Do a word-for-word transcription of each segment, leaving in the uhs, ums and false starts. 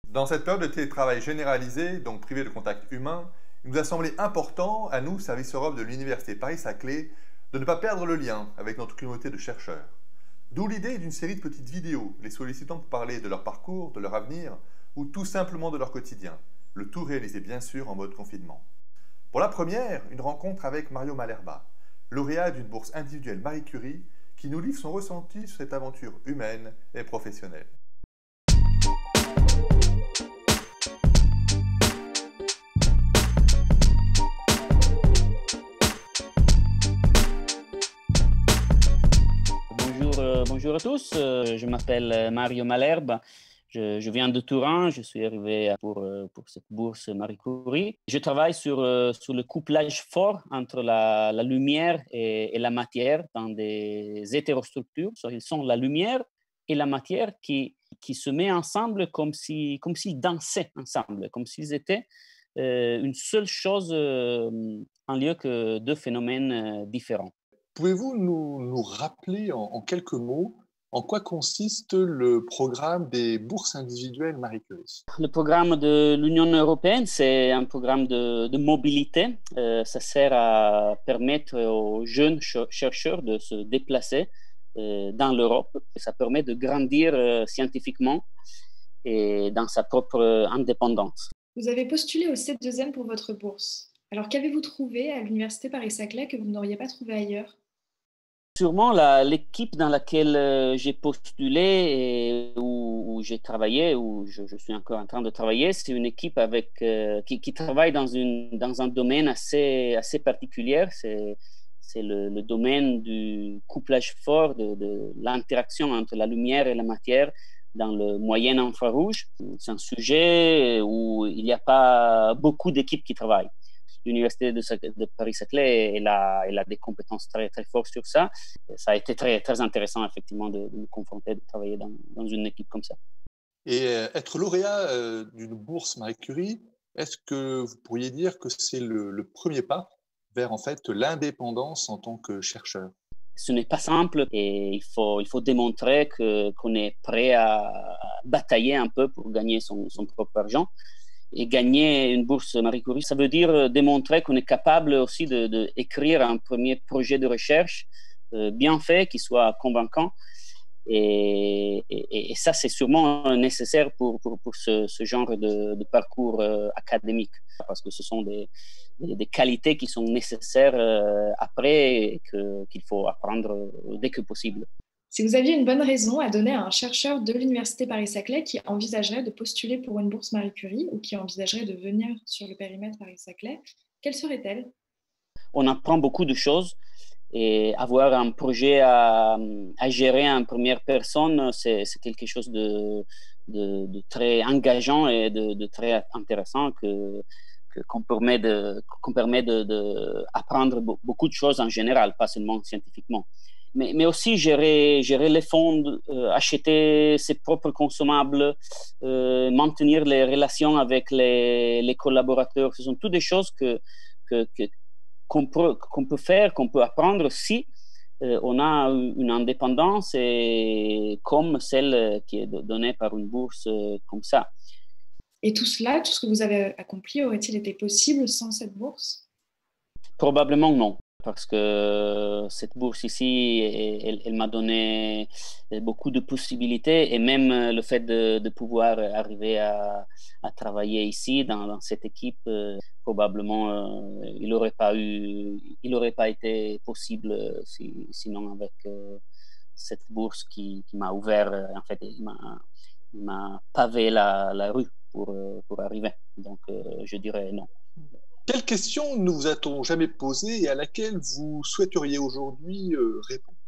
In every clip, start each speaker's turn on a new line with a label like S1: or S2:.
S1: Dans cette période de télétravail généralisé, donc privé de contact humain, il nous a semblé important, à nous, Service Europe de l'Université Paris-Saclay, de ne pas perdre le lien avec notre communauté de chercheurs. D'où l'idée d'une série de petites vidéos, les sollicitant pour parler de leur parcours, de leur avenir, ou tout simplement de leur quotidien, le tout réalisé bien sûr en mode confinement. Pour la première, une rencontre avec Mario Malerba, lauréat d'une bourse individuelle Marie Curie, qui nous livre son ressenti sur cette aventure humaine et professionnelle.
S2: Bonjour, euh, bonjour à tous, euh, je m'appelle Mario Malherbe, je, je viens de Turin, je suis arrivé pour, euh, pour cette bourse Marie Curie. Je travaille sur, euh, sur le couplage fort entre la, la lumière et, et la matière dans des hétérostructures. Ils sont la lumière et la matière qui, qui se mettent ensemble comme, si, comme s'ils dansaient ensemble, comme s'ils étaient euh, une seule chose euh, en lieu que deux phénomènes euh, différents.
S3: Pouvez-vous nous, nous rappeler en, en quelques mots en quoi consiste le programme des bourses individuelles Marie Curie?
S2: Le programme de l'Union européenne, c'est un programme de, de mobilité. Euh, ça sert à permettre aux jeunes ch- chercheurs de se déplacer euh, dans l'Europe. Ça permet de grandir euh, scientifiquement et dans sa propre euh, indépendance.
S4: Vous avez postulé au C deux M pour votre bourse. Alors qu'avez-vous trouvé à l'Université Paris-Saclay que vous n'auriez pas trouvé ailleurs?
S2: Sûrement, la- l'équipe dans laquelle euh, j'ai postulé et où, où j'ai travaillé, où je, je suis encore en train de travailler, c'est une équipe avec, euh, qui, qui travaille dans, une, dans un domaine assez, assez particulier. C'est, c'est le, le domaine du couplage fort, de, de l'interaction entre la lumière et la matière dans le moyen infrarouge. C'est un sujet où il n'y a pas beaucoup d'équipes qui travaillent. L'Université de, de Paris-Saclay, elle a, elle a des compétences très, très fortes sur ça. Ça a été très, très intéressant, effectivement, de, de me confronter, de travailler dans, dans une équipe comme ça.
S3: Et euh, être lauréat euh, d'une bourse Marie Curie, est-ce que vous pourriez dire que c'est le, le premier pas vers en fait l'indépendance en tant que chercheur?
S2: Ce n'est pas simple et il faut, il faut démontrer que, qu'on est prêt à batailler un peu pour gagner son, son propre argent. Et gagner une bourse Marie Curie, ça veut dire démontrer qu'on est capable aussi d'écrire un premier projet de recherche euh, bien fait, qui soit convaincant. Et, et, et ça, c'est sûrement nécessaire pour, pour, pour ce, ce genre de, de parcours euh, académique, parce que ce sont des, des, des qualités qui sont nécessaires euh, après et que, qu'il faut apprendre dès que possible.
S4: Si vous aviez une bonne raison à donner à un chercheur de l'Université Paris-Saclay qui envisagerait de postuler pour une bourse Marie Curie ou qui envisagerait de venir sur le périmètre Paris-Saclay, quelle serait-elle?
S2: On apprend beaucoup de choses et avoir un projet à, à gérer en première personne, c'est, c'est quelque chose de, de, de très engageant et de, de très intéressant que, que, qu'on permet de, qu'on permet de, de apprendre beaucoup de choses en général, pas seulement scientifiquement. Mais, mais aussi gérer, gérer les fonds, euh, acheter ses propres consommables, euh, maintenir les relations avec les, les collaborateurs. Ce sont toutes des choses que, que, que, qu'on, peut, qu'on peut faire, qu'on peut apprendre si euh, on a une indépendance et comme celle qui est donnée par une bourse euh, comme ça.
S4: Et tout cela, tout ce que vous avez accompli, aurait-il été possible sans cette bourse?
S2: Probablement non. Parce que cette bourse ici, elle, elle m'a donné beaucoup de possibilités et même le fait de, de pouvoir arriver à, à travailler ici dans, dans cette équipe, euh, probablement euh, il n'aurait pas eu, il aurait pas été possible si, sinon avec euh, cette bourse qui, qui m'a ouvert, en fait, il m'a, il m'a pavé la, la rue pour, pour arriver. Donc euh, je dirais non.
S3: Quelle question ne vous a-t-on jamais posée et à laquelle vous souhaiteriez aujourd'hui euh, répondre?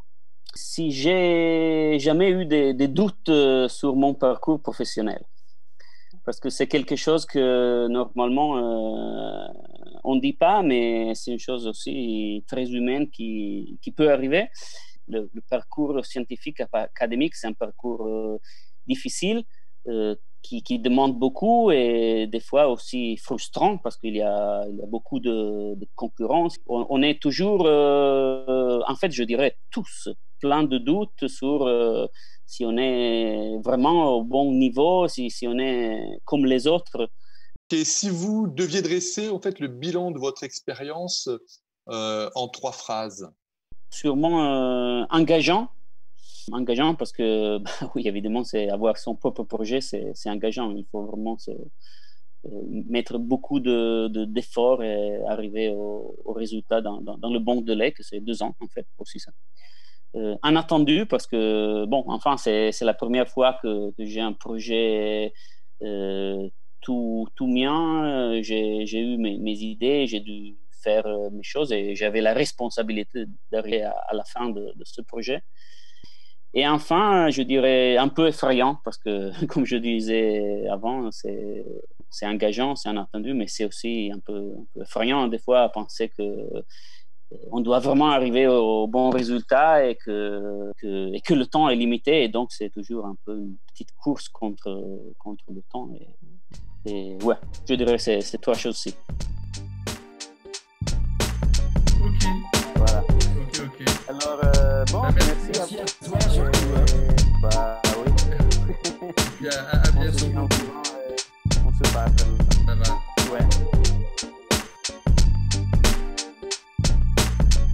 S2: Si j'ai jamais eu des, des doutes euh, sur mon parcours professionnel, parce que c'est quelque chose que normalement euh, on ne dit pas, mais c'est une chose aussi très humaine qui, qui peut arriver. Le, le parcours scientifique académique, c'est un parcours euh, difficile, euh, qui, qui demande beaucoup et des fois aussi frustrant parce qu'il y a, il y a beaucoup de, de concurrence. On, on est toujours, euh, en fait, je dirais tous, plein de doutes sur euh, si on est vraiment au bon niveau, si, si on est comme les autres.
S3: Et si vous deviez dresser en fait, le bilan de votre expérience euh, en trois phrases?
S2: Sûrement euh, engageant. Engageant parce que, bah, oui, évidemment, c'est avoir son propre projet, c'est, c'est engageant. Il faut vraiment se, euh, mettre beaucoup de, de, d'efforts et arriver au, au résultat dans, dans, dans le bon délai, que c'est deux ans, en fait, aussi ça. Euh, inattendu parce que, bon, enfin, c'est, c'est la première fois que, que j'ai un projet euh, tout, tout mien. J'ai, j'ai eu mes, mes idées, j'ai dû faire euh, mes choses et j'avais la responsabilité d'arriver à, à la fin de, de ce projet. Et enfin, je dirais un peu effrayant parce que, comme je disais avant, c'est, c'est engageant, c'est inattendu, mais c'est aussi un peu, un peu effrayant des fois à penser qu'on doit vraiment arriver au bon résultat et que, que, et que le temps est limité. Et donc, c'est toujours un peu une petite course contre, contre le temps. Et, et ouais, je dirais que c'est, c'est trois choses-ci.
S5: Ok.
S2: Voilà.
S5: Ok, ok.
S2: Alors, euh, bon,
S5: bah, merci,
S2: merci,
S5: merci
S2: à vous.
S5: à toi, surtout. Hein.
S2: Bah oui.
S5: Et puis à, à, à bientôt.
S2: On se, on se parle.
S5: Ça va.